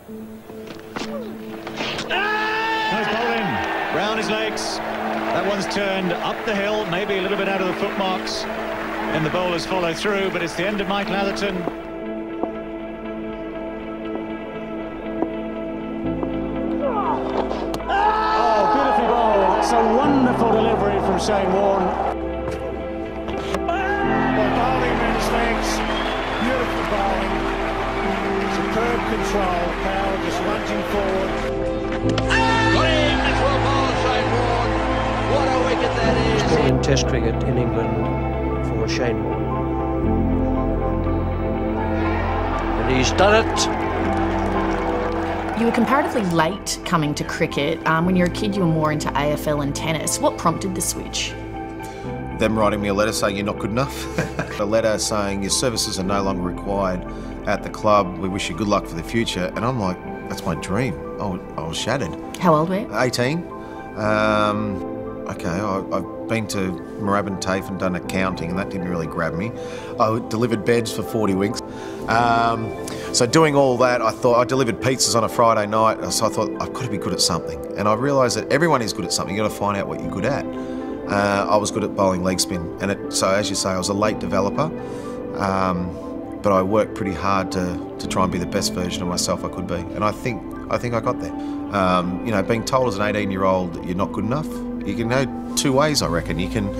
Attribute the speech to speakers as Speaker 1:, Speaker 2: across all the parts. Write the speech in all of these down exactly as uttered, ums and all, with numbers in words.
Speaker 1: Nice bowling. Round his legs. That one's turned up the hill, maybe a little bit out of the footmarks. And the bowlers follow through, but it's the end of Michael Atherton.
Speaker 2: Oh, beautifully bowled. It's a wonderful delivery from Shane Warne. Well, bowling men's legs. Beautiful bowling. Superb control. Power just lunging forward.
Speaker 3: Green, that's well bowled, Shane Warne. What a wicket that is.
Speaker 4: In Test cricket in England for Shane Warne. And he's done it.
Speaker 5: You were comparatively late coming to cricket. Um, when you were a kid, you were more into A F L and tennis. What prompted the switch?
Speaker 6: Them writing me a letter saying you're not good enough. A letter saying your services are no longer required at the club. We wish you good luck for the future. And I'm like, that's my dream. I was, I was shattered.
Speaker 5: How old were you?
Speaker 6: eighteen. Um, okay, I, I've been to Moorabbin TAFE and done accounting, and that didn't really grab me. I delivered beds for forty winks. Um, so doing all that, I thought I delivered pizzas on a Friday night. So I thought I've got to be good at something, and I realised that everyone is good at something. You've got to find out what you're good at. Uh, I was good at bowling leg spin, and it, so as you say, I was a late developer. Um, but I worked pretty hard to to try and be the best version of myself I could be, and I think I think I got there. Um, you know, being told as an eighteen-year-old that you're not good enough, you can go two ways, I reckon. You can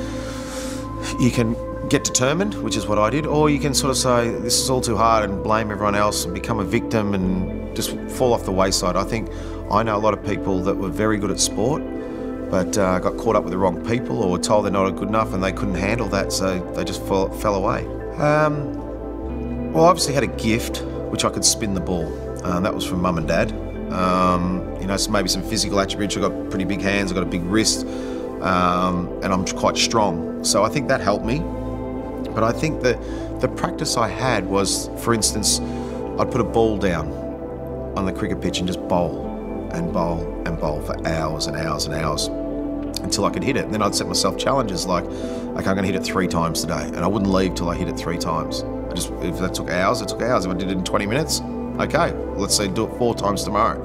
Speaker 6: you can get determined, which is what I did, or you can sort of say this is all too hard and blame everyone else and become a victim and just fall off the wayside. I think I know a lot of people that were very good at sport, but uh, got caught up with the wrong people or were told they're not good enough and they couldn't handle that, so they just fell, fell away. Um, well, I obviously had a gift, which I could spin the ball. Uh, that was from mum and dad. Um, you know, so maybe some physical attributes. I've got pretty big hands, I've got a big wrist, um, and I'm quite strong. So I think that helped me. But I think that the practice I had was, for instance, I'd put a ball down on the cricket pitch and just bowl and bowl and bowl for hours and hours and hours until I could hit it. And then I'd set myself challenges like, okay, I'm going to hit it three times today, and I wouldn't leave till I hit it three times. I just, if that took hours, it took hours. If I did it in twenty minutes, okay, let's say do it four times tomorrow.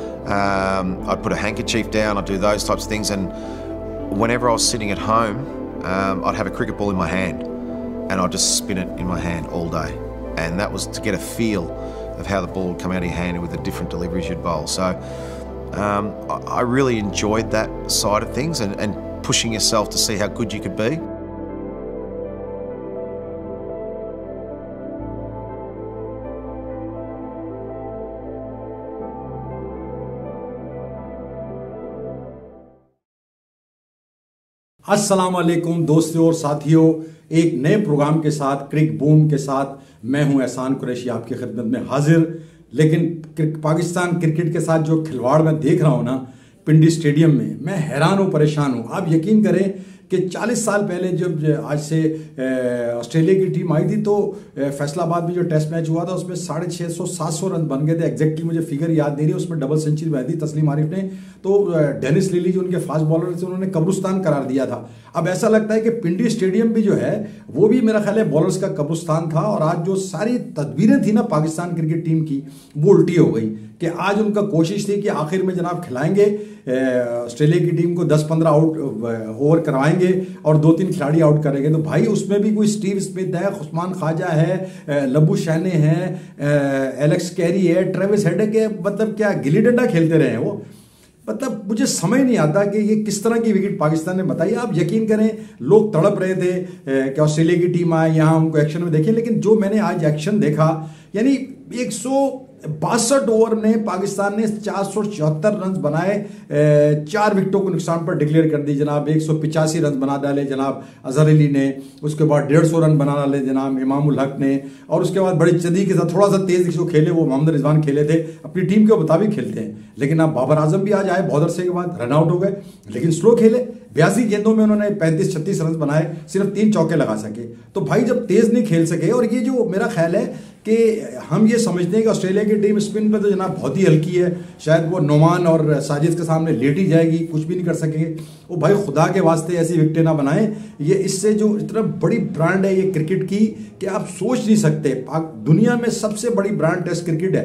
Speaker 6: Um, I'd put a handkerchief down, I'd do those types of things, and whenever I was sitting at home, um, I'd have a cricket ball in my hand, and I'd just spin it in my hand all day. And that was to get a feel of how the ball would come out of your hand with the different deliveries you'd bowl. So um, I, I really enjoyed that side of things, and, and pushing yourself to see how good you could be.
Speaker 7: अस्सलाम वालेकुम दोस्तों और साथियों, एक नए programme के साथ क्रिक boom के साथ मैं हूं एहसान कुरैशी आपकी खिदमत में हाजिर। लेकिन पाकिस्तान क्रिकेट के साथ जो खिलवाड़ मैं देख रहा हूं ना पिंडी स्टेडियम में, मैं हैरान हूं, परेशान हूं। आप यकीन करें कि चालीस साल पहले जब आज से ऑस्ट्रेलिया की टीम आई थी तो फैसलाबाद में जो टेस्ट मैच हुआ था उसमें साढ़े छः सौ सात सौ रन बन गए थे। एग्जैक्टली मुझे फिगर याद नहीं रही, उसमें डबल सेंचुरी बनाई थी तस्लीम आरिफ ने। तो डेनिस लिली जो उनके फास्ट बॉलर थे उन्होंने कब्रिस्तान करार दिया था। अब ऐसा लगता है कि पिंडी स्टेडियम भी जो है वो भी मेरा ख्याल है बॉलर्स का कब्रिस्तान था, और आज जो सारी तदबीरें थी ना पाकिस्तान क्रिकेट टीम की वो उल्टी हो गई कि आज उनका कोशिश थी कि आखिर में जनाब खिलाएंगे ऑस्ट्रेलिया की टीम को, दस पंद्रह आउट ओवर करवाएंगे और दो तीन खिलाड़ी आउट करेंगे। तो भाई उसमें भी कोई स्टीव स्मिथ है, उस्मान ख्वाजा है, लब्बू शैने हैं, एलेक्स कैरी है, ट्रेविस हेड है, मतलब क्या गिल्ली डंडा खेलते रहे हैं वो। मतलब मुझे समझ नहीं आता कि ये किस तरह की विकेट पाकिस्तान ने बताई। आप यकीन करें लोग तड़प रहे थे कि ऑस्ट्रेलिया की टीम आए यहाँ हमको एक्शन में देखें, लेकिन जो मैंने आज एक्शन देखा, यानी एक सौ बासठ ओवर में पाकिस्तान ने चार सौ चौहत्तर रन बनाए, चार विकेटों को नुकसान पर डिक्लेयर कर दी जनाब। एक सौ पिचासी रन बना डाले जनाब अजहर अली ने, उसके बाद डेढ़ सौ रन बना डाले जनाब इमामुल हक ने, और उसके बाद बड़ी जदी के साथ थोड़ा सा तेज जो खेले वो मोहम्मद रिजवान खेले थे, अपनी टीम के मुताबिक खेलते हैं। लेकिन अब बाबर आजम भी आज आए बहुत अरसे के बाद, रन आउट हो गए, लेकिन स्लो खेले। बयासी गेंदों में उन्होंने पैंतीस छत्तीस रन बनाए, सिर्फ तीन चौके लगा सके। तो भाई जब तेज नहीं खेल सके, और ये जो मेरा ख्याल है कि हम ये समझते हैं कि ऑस्ट्रेलिया की टीम स्पिन पे तो जनाब बहुत ही हल्की है, शायद वो नोमान और साजिद के सामने लेट ही जाएगी, कुछ भी नहीं कर सकेंगे। वो भाई खुदा के वास्ते ऐसी विकेटें ना बनाएं। ये इससे जो इतना बड़ी ब्रांड है ये क्रिकेट की कि आप सोच नहीं सकते। दुनिया में सबसे बड़ी ब्रांड टेस्ट क्रिकेट है,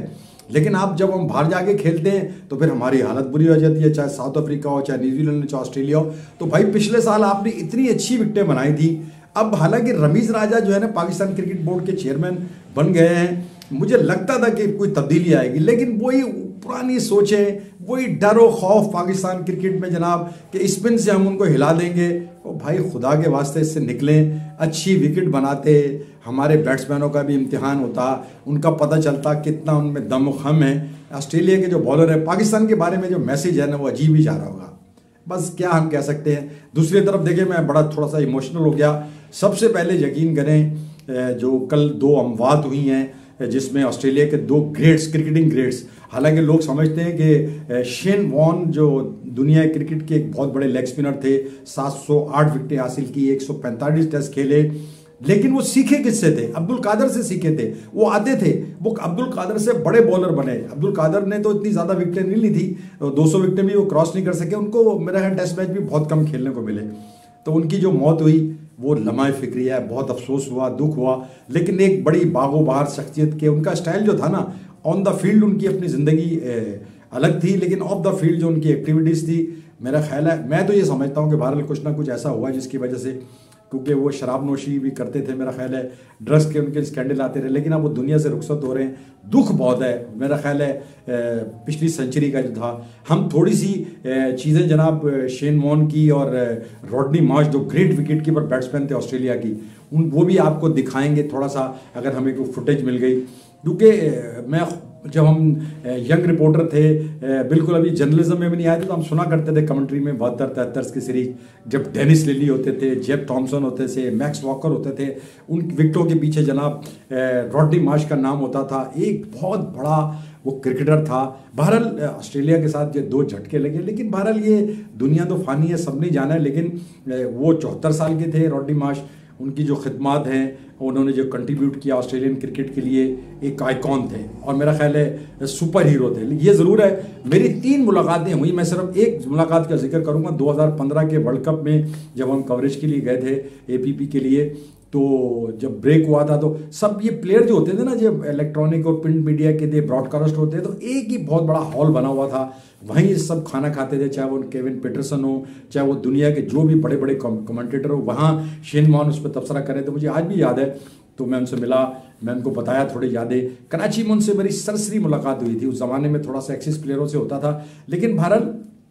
Speaker 7: लेकिन आप जब हम बाहर जाके खेलते हैं तो फिर हमारी हालत बुरी हो जाती है, चाहे साउथ अफ्रीका हो, चाहे न्यूजीलैंड हो, चाहे ऑस्ट्रेलिया हो। तो भाई पिछले साल आपने इतनी अच्छी विकेटें बनाई थी। अब हालांकि रमीज राजा जो है ना पाकिस्तान क्रिकेट बोर्ड के चेयरमैन बन गए हैं, मुझे लगता था कि कोई तब्दीली आएगी, लेकिन वही पुरानी सोचें, वही डर और खौफ पाकिस्तान क्रिकेट में जनाब कि स्पिन से हम उनको हिला देंगे। तो भाई खुदा के वास्ते इससे निकलें, अच्छी विकेट बनाते, हमारे बैट्समैनों का भी इम्तिहान होता, उनका पता चलता कितना उनमें दम खम है। ऑस्ट्रेलिया के जो बॉलर है, पाकिस्तान के बारे में जो मैसेज है ना वो अजीब ही जा रहा होगा, बस क्या हम कह सकते हैं। दूसरी तरफ देखिए, मैं बड़ा थोड़ा सा इमोशनल हो गया। सबसे पहले यकीन करें जो कल दो अमवात हुई हैं जिसमें ऑस्ट्रेलिया के दो ग्रेट्स, क्रिकेटिंग ग्रेट्स, हालांकि लोग समझते हैं कि शेन वॉन जो दुनिया क्रिकेट के एक बहुत बड़े लेग स्पिनर थे, सात सौ आठ विकेटें हासिल की, एक सौ पैंतालीस टेस्ट खेले, लेकिन वो सीखे किससे थे? अब्दुल कादर से सीखे थे। वो आते थे, वो अब्दुल कादर से बड़े बॉलर बने। अब्दुल कादर ने तो इतनी ज्यादा विकेटें नहीं ली थी, दो सौ विकेटें भी वो क्रॉस नहीं कर सके, उनको मेरा ख्याल टेस्ट मैच भी बहुत कम खेलने को मिले। तो उनकी जो मौत हुई वो लम्हा फिक्रिया है, बहुत अफसोस हुआ, दुख हुआ, लेकिन एक बड़ी बागो बहार शख्सियत के, उनका स्टाइल जो था ना ऑन द फील्ड, उनकी अपनी ज़िंदगी अलग थी, लेकिन ऑफ द फील्ड जो उनकी एक्टिविटीज़ थी, मेरा ख्याल है, मैं तो ये समझता हूँ कि बहरहाल कुछ ना कुछ ऐसा हुआ जिसकी वजह से, क्योंकि वो शराब नोशी भी करते थे, मेरा ख्याल है ड्रग्स के उनके स्कैंडल आते रहे, लेकिन अब वो दुनिया से रुखसत हो रहे हैं। दुख बहुत है, मेरा ख्याल है पिछली सेंचुरी का जो था, हम थोड़ी सी चीज़ें जनाब शेन वॉन की और रॉडनी मार्श जो ग्रेट विकेट कीपर बैट्समैन थे ऑस्ट्रेलिया की, उन वो भी आपको दिखाएंगे थोड़ा सा अगर हमें कोई फुटेज मिल गई। क्योंकि मैं जब हम यंग रिपोर्टर थे, बिल्कुल अभी जर्नलिज्म में भी नहीं आए थे, तो हम सुना करते थे कमेंट्री में बहत्तर तिहत्तर की सीरीज, जब डेनिस लिली होते थे, जेब थॉमसन होते थे, मैक्स वॉकर होते थे, उन विकेटों के पीछे जनाब रॉडनी मार्श का नाम होता था। एक बहुत बड़ा वो क्रिकेटर था। बहरहाल ऑस्ट्रेलिया के साथ ये दो झटके लगे, लेकिन बहरहाल ये दुनिया तो फानी है, सब नहीं जाना है, लेकिन वो चौहत्तर साल के थे रॉडनी मार्श। उनकी जो खिदमात हैं, उन्होंने जो कंट्रीब्यूट किया ऑस्ट्रेलियन क्रिकेट के लिए, एक आइकॉन थे और मेरा ख्याल है सुपर हीरो थे। ये ज़रूर है, मेरी तीन मुलाकातें हुई, मैं सिर्फ एक मुलाकात का जिक्र करूंगा। दो हज़ार पंद्रह के वर्ल्ड कप में जब हम कवरेज के लिए गए थे एपीपी के लिए, तो जब ब्रेक हुआ था तो सब ये प्लेयर जो होते थे ना, जब इलेक्ट्रॉनिक और प्रिंट मीडिया के थे, ब्रॉडकास्ट होते थे, तो एक ही बहुत बड़ा हॉल बना हुआ था, वहीं सब खाना खाते थे, चाहे वो केविन पीटरसन हो, चाहे वो दुनिया के जो भी बड़े बड़े कमेंटेटर हो, वहाँ शेन वॉन उस पर तबसरा कर रहे थे। मुझे आज भी याद है, तो मैं उनसे मिला, मैं उनको बताया थोड़ी यादें। कराची में उनसे मेरी सरसरी मुलाकात हुई थी, उस ज़माने में थोड़ा सा एक्सिस प्लेयरों से होता था, लेकिन भारत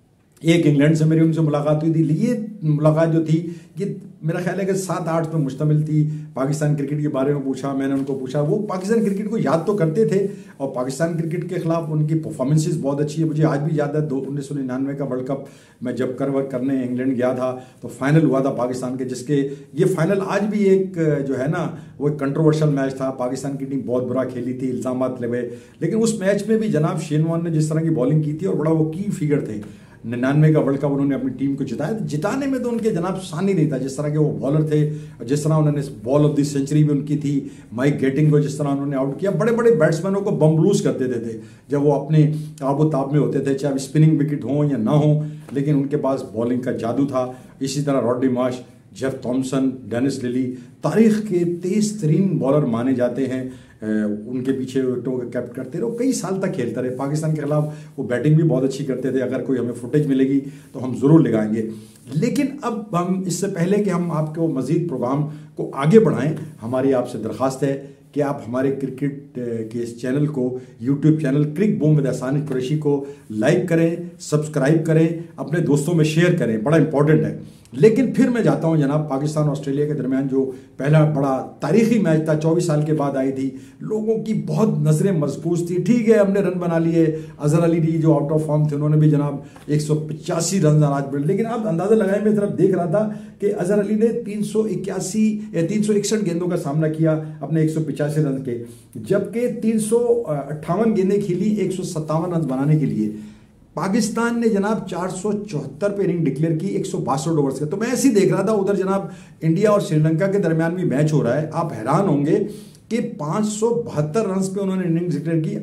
Speaker 7: एक इंग्लैंड से मेरी उनसे मुलाकात हुई थी। ये मुलाकात जो थी ये मेरा ख्याल है कि सात आठ पे मुश्तमिल थी। पाकिस्तान क्रिकेट के बारे में पूछा, मैंने उनको पूछा, वो पाकिस्तान क्रिकेट को याद तो करते थे और पाकिस्तान क्रिकेट के खिलाफ उनकी परफॉर्मेंसेस बहुत अच्छी है। मुझे आज भी याद है, दो उन्नीस सौ निन्यानवे का वर्ल्ड कप मैं जब कर वर्क करने इंग्लैंड गया था तो फाइनल हुआ था पाकिस्तान के, जिसके ये फाइनल आज भी एक जो है ना वो एक कंट्रोवर्शियल मैच था। पाकिस्तान की टीम बहुत बुरा खेली थी, इल्जामात लगे, लेकिन उस मैच में भी जनाब शेन वॉन ने जिस तरह की बॉलिंग की थी और बड़ा वो की फिगर थे, निन्यानवे का वर्ल्ड कप उन्होंने अपनी टीम को जिताया। जिताने में तो उनके जनाब शान ही नहीं था, जिस तरह के वो बॉलर थे, जिस तरह उन्होंने बॉल ऑफ द सेंचुरी भी उनकी थी, माइक गेटिंग को जिस तरह उन्होंने आउट किया, बड़े बड़े बैट्समैनों को बम्बलूज कर देते थे जब वो अपने आबो ताब में होते थे, चाहे स्पिनिंग विकेट हो या ना हो, लेकिन उनके पास बॉलिंग का जादू था। इसी तरह Rodney Marsh, Jeff Thomson, Dennis Lillee तारीख के तेज तरीन बॉलर माने जाते हैं। उनके पीछे विकेटों का कैप्ट करते रहे, कई साल तक खेलते रहे। पाकिस्तान के खिलाफ वो बैटिंग भी बहुत अच्छी करते थे। अगर कोई हमें फुटेज मिलेगी तो हम ज़रूर लगाएंगे। लेकिन अब हम इससे पहले कि हम आपको मज़ीद प्रोग्राम को आगे बढ़ाएं, हमारी आपसे दरख्वास्त है कि आप हमारे क्रिकेट के इस चैनल को, YouTube channel Cric Boom with Ehsan Qureshi को लाइक करें, सब्सक्राइब करें, अपने दोस्तों में शेयर करें, बड़ा इंपॉर्टेंट है। लेकिन फिर मैं जाता हूं जनाब, पाकिस्तान ऑस्ट्रेलिया के दरमियान जो पहला बड़ा तारीखी मैच था, चौबीस साल के बाद आई थी, लोगों की बहुत नजरें मजबूत थी। ठीक है, हमने रन बना लिए, अजहर अली डी जो आउट ऑफ फॉर्म थे उन्होंने भी जनाब एक सौ पचासी रन आज मिले, लेकिन आप अंदाजा लगाए, मैं तरफ देख रहा था कि अजहर अली ने तीन सौ इक्यासी या तीन सौ इकसठ गेंदों का सामना किया अपने एक सौ पिचासी रन के, जबकि तीन सौ अट्ठावन गेंदें खेली एक सौ सत्तावन रन बनाने के लिए। पाकिस्तान ने जनाब चार सौ चौहत्तर पे इनिंग डिक्लेयर की एक सौ बासठ ओवर्स के। तो मैं ऐसे ही देख रहा था, उधर जनाब इंडिया और श्रीलंका के दरमियान भी मैच हो रहा है। आप हैरान होंगे कि पाँच सौ बहत्तर रन पे उन्होंने इनिंग डिक्लेयर की,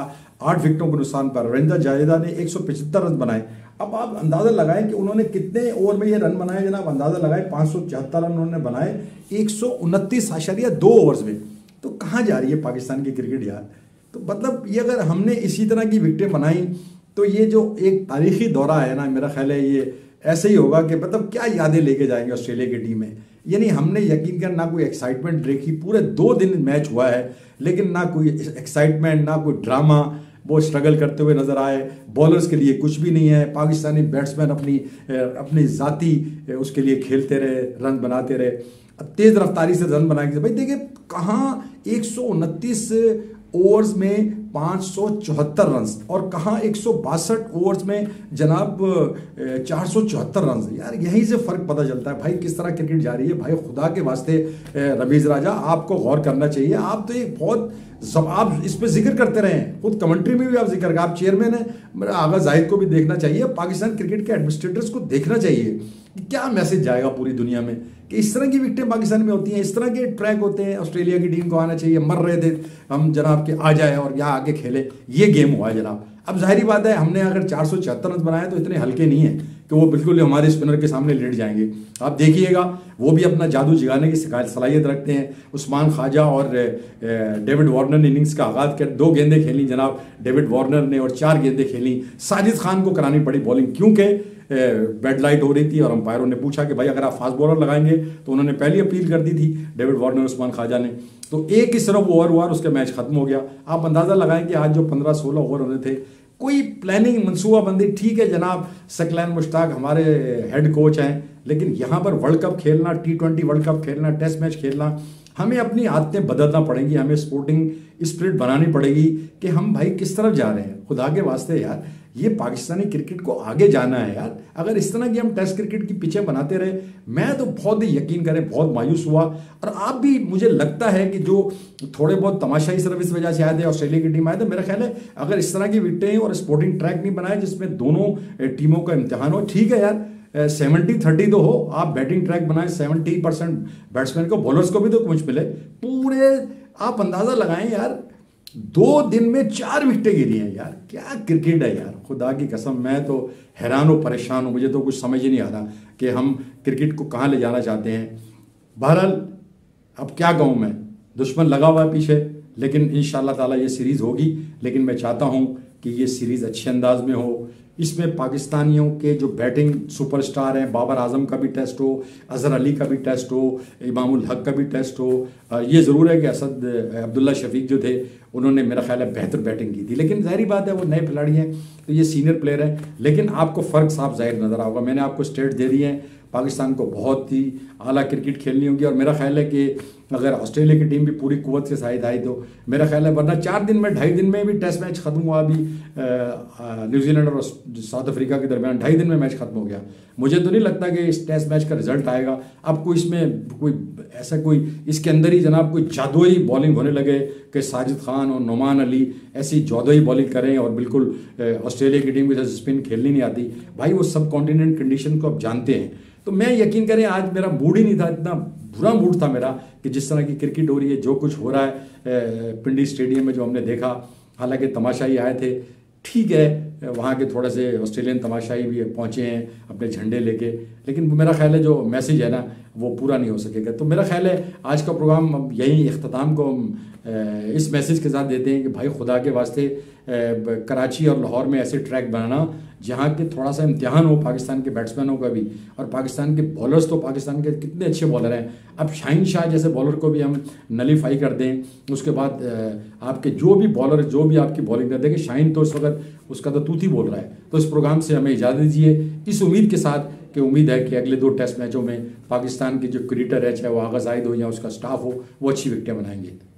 Speaker 7: आठ विकेटों के नुकसान पर। रविंद्र जडेजा ने एक सौ पचहत्तर रन बनाए। अब आप अंदाजा लगाएं कि उन्होंने कितने ओवर में ये रन बनाए जनाब, अंदाजा लगाए पाँच सौ चौहत्तर रन उन्होंने बनाए एक सौ उनतीस आशारिया दो ओवर्स में। तो कहाँ जा रही है पाकिस्तान की क्रिकेट यार? तो मतलब ये अगर हमने इसी तरह की विकेटें बनाई तो ये जो एक तारीखी दौरा है ना, मेरा ख्याल है ये ऐसे ही होगा कि मतलब क्या यादें लेके जाएंगे ऑस्ट्रेलिया की टीम में। यानी हमने यकीन कर ना कोई एक्साइटमेंट देखी, पूरे दो दिन मैच हुआ है लेकिन ना कोई एक्साइटमेंट ना कोई ड्रामा, वो स्ट्रगल करते हुए नजर आए। बॉलर्स के लिए कुछ भी नहीं है, पाकिस्तानी बैट्समैन अपनी अपनी जाती उसके लिए खेलते रहे, रन बनाते रहे, अब तेज रफ्तारी से रन बनाएंगे। भाई देखिए कहाँ एक सौ उनतीस ओवर्स में पाँच सौ चौहत्तर रन और कहाँ एक सौ बासठ ओवर्स में जनाब चार सौ चौहत्तर रन। यार यहीं से फर्क पता चलता है भाई किस तरह क्रिकेट जा रही है। भाई खुदा के वास्ते रमीज राजा आपको गौर करना चाहिए। आप तो एक बहुत सब आप इस पे जिक्र करते रहे हैं, खुद कमेंट्री में भी आप जिक्र, आप चेयरमैन है, मेरा आगा जाहिद को भी देखना चाहिए, पाकिस्तान क्रिकेट के एडमिनिस्ट्रेटर्स को देखना चाहिए कि क्या मैसेज जाएगा पूरी दुनिया में कि इस तरह की विकेटें पाकिस्तान में होती हैं, इस तरह के ट्रैक होते हैं। ऑस्ट्रेलिया की टीम को आना चाहिए, मर रहे थे हम जनाब के आ जाए और यहाँ आके खेले, ये गेम हुआ है जनाब। अब जाहिर बात है हमने अगर चार सौ छिहत्तर रन बनाए तो इतने हल्के नहीं है कि वो बिल्कुल हमारे स्पिनर के सामने लेट जाएंगे। आप देखिएगा वो भी अपना जादू जगाने की सलाहियत रखते हैं। उस्मान ख्वाजा और डेविड वार्नर ने इनिंग्स का आगाज कर दो गेंदें खेली जनाब डेविड वार्नर ने और चार गेंदें खेली। साजिद खान को करानी पड़ी बॉलिंग क्योंकि बेड लाइट हो रही थी और अंपायरों ने पूछा कि भाई अगर आप फास्ट बॉलर लगाएंगे तो उन्होंने पहली अपील कर दी थी डेविड वार्नर उस्मान ख्वाजा ने। तो एक ही सिर्फ ओवर हुआ उसके मैच खत्म हो गया। आप अंदाजा लगाएं कि आज जो पंद्रह सोलह ओवर होने थे, कोई प्लानिंग मनसूबाबंदी, ठीक है जनाब सकलैन मुश्ताक हमारे हेड कोच हैं, लेकिन यहाँ पर वर्ल्ड कप खेलना, टी ट्वेंटी वर्ल्ड कप खेलना, टेस्ट मैच खेलना, हमें अपनी आदतें बदलना पड़ेंगी, हमें स्पोर्टिंग स्पिरिट बनानी पड़ेगी कि हम भाई किस तरफ जा रहे हैं। खुदा के वास्ते यार ये पाकिस्तानी क्रिकेट को आगे जाना है यार। अगर इस तरह की हम टेस्ट क्रिकेट की पिचें बनाते रहे, मैं तो बहुत ही यकीन करें बहुत मायूस हुआ। और आप भी, मुझे लगता है कि जो थोड़े बहुत तमाशाई सिर्फ इस वजह से आए थे ऑस्ट्रेलिया की टीम आए थे, मेरा ख्याल है अगर इस तरह की विकेटें और स्पोर्टिंग ट्रैक नहीं बनाए जिसमें दोनों टीमों का इम्तिहान हो, ठीक है यार सेवेंटी थर्टी तो हो, आप बैटिंग ट्रैक बनाए सेवेंटी परसेंट बैट्समैन को, बॉलर्स को भी तो कुछ मिले पूरे। आप अंदाजा लगाएं यार दो दिन में चार विकेटें गिरी हैं यार, क्या क्रिकेट है यार। खुदा की कसम मैं तो हैरान और परेशान हूँ, मुझे तो कुछ समझ ही नहीं आ रहा कि हम क्रिकेट को कहाँ ले जाना चाहते हैं। बहरहाल अब क्या कहूँ मैं, दुश्मन लगा हुआ है पीछे, लेकिन इंशाअल्लाह ताला ये सीरीज़ होगी। लेकिन मैं चाहता हूँ कि ये सीरीज़ अच्छे अंदाज में हो, इसमें पाकिस्तानियों के जो बैटिंग सुपरस्टार हैं, बाबर आजम का भी टेस्ट हो, अजहर अली का भी टेस्ट हो, इमामुल हक का भी टेस्ट हो। ये ज़रूर है कि असद अब्दुल्ला शफीक जो थे उन्होंने मेरा ख्याल है बेहतर बैटिंग की थी, लेकिन ज़ाहिर बात है वो नए खिलाड़ी हैं तो ये सीनियर प्लेयर हैं, लेकिन आपको फ़र्क साफ जाहिर नज़र आएगा। मैंने आपको स्टेट दे दी है, पाकिस्तान को बहुत ही आला क्रिकेट खेलनी होगी और मेरा ख्याल है कि अगर ऑस्ट्रेलिया की टीम भी पूरी कुव्वत के साथ आई तो मेरा ख्याल है, वरना चार दिन में ढाई दिन में भी टेस्ट मैच खत्म हुआ। अभी न्यूजीलैंड और साउथ अफ्रीका के दरमियान ढाई दिन में मैच खत्म हो गया। मुझे तो नहीं लगता कि इस टेस्ट मैच का रिजल्ट आएगा। अब कोई इसमें कोई ऐसा कोई इसके अंदर ही जनाब कोई जादुई बॉलिंग होने लगे कि साजिद खान और नोमान अली ऐसी जादुई बॉलिंग करें और बिल्कुल ऑस्ट्रेलिया की टीम के साथ स्पिन खेलनी नहीं आती। भाई वो सब कॉन्टिनेंट कंडीशन को आप जानते हैं। तो मैं यकीन करें आज मेरा मूड ही नहीं था, इतना बुरा मूड था मेरा कि जिस तरह की क्रिकेट हो रही है, जो कुछ हो रहा है पिंडी स्टेडियम में जो हमने देखा। हालांकि तमाशाई आए थे, ठीक है वहाँ के थोड़े से ऑस्ट्रेलियन तमाशाई भी पहुँचे हैं अपने झंडे लेके, लेकिन मेरा ख्याल है जो मैसेज है ना वो पूरा नहीं हो सकेगा। तो मेरा ख्याल है आज का प्रोग्राम अब यही इख्तिताम को हम इस मैसेज के साथ देते हैं कि भाई खुदा के वास्ते कराची और लाहौर में ऐसे ट्रैक बनाना जहाँ के थोड़ा सा इम्तिहान हो पाकिस्तान के बैट्समैनों का भी, और पाकिस्तान के बॉलर्स तो पाकिस्तान के कितने अच्छे बॉलर हैं। अब शाहीन शाह जैसे बॉलर को भी हम नलीफाई कर दें, उसके बाद आपके जो भी बॉलर जो भी आपकी बॉलिंग कर देंगे, शाहीन तो इस वक्त उसका तो तूती बोल रहा है। तो इस प्रोग्राम से हमें इजाज़त दीजिए इस उम्मीद के साथ कि उम्मीद है कि अगले दो टेस्ट मैचों में पाकिस्तान की जो क्रिकेटर है, चाहे वो आगा जाहिद हो या उसका स्टाफ हो, वो अच्छी विकेटें बनाएंगे।